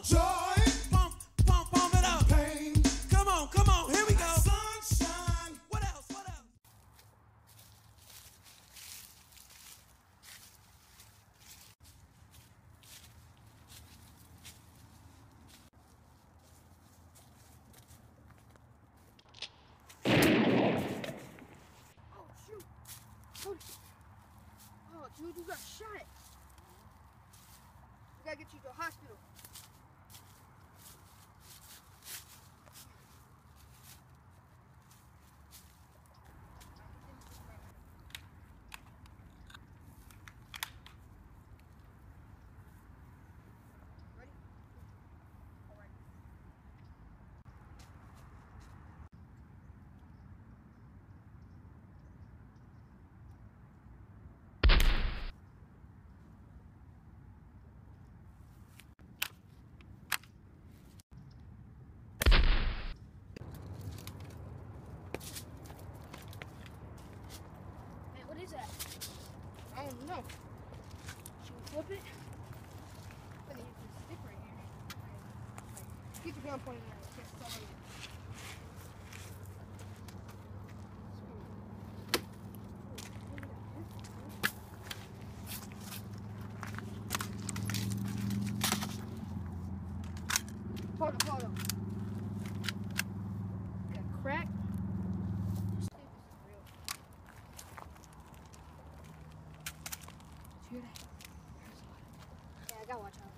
Joy, pump, pump, pump it up. Pain, come on, here we go. Sunshine. What else? What else? Oh shoot! Oh dude, you got shot. We gotta get you to a hospital. Ready? All right. Man, what is that? I don't know. Should we flip it? I think it's a stick right here. Alright. Keep your gun pointing at it. Can't stop right here. Hold on. Got a crack. Just think this is real. Did you hear that? Yeah, I gotta watch out.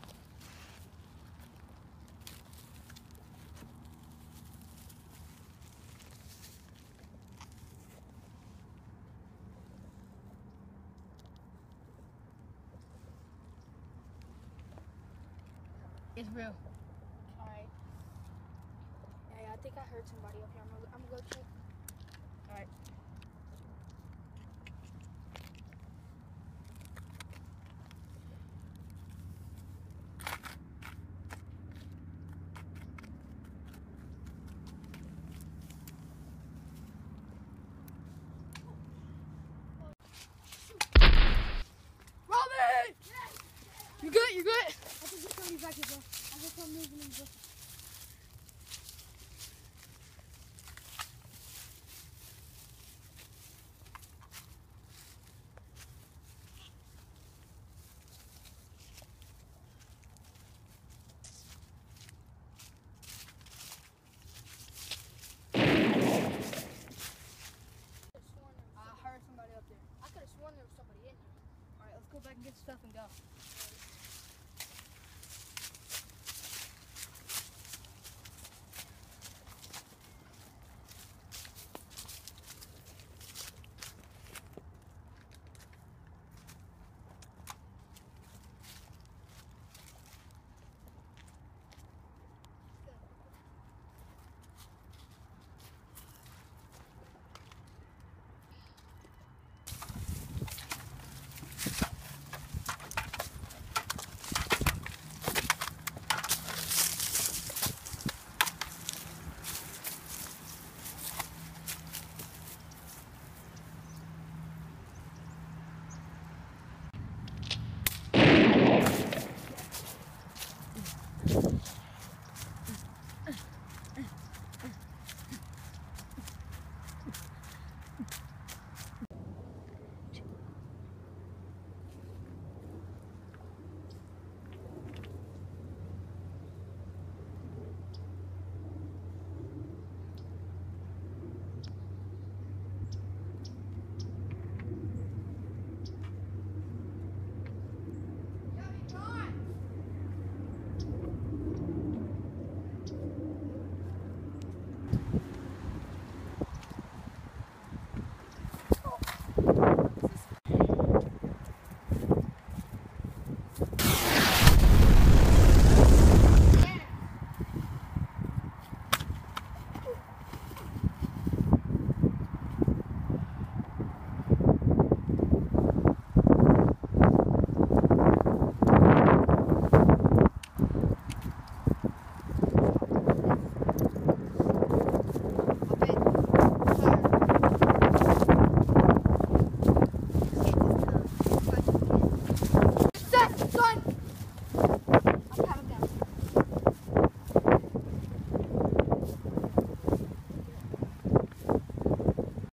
It's real. Alright. Yeah, I think I heard somebody up here. I'm gonna go check. Alright. Robin! You good? You good? I think there's somebody back here, bro. I heard something moving in the bushes. I heard somebody up there. I could have sworn there was somebody in here. Alright, let's go back and get stuff and go.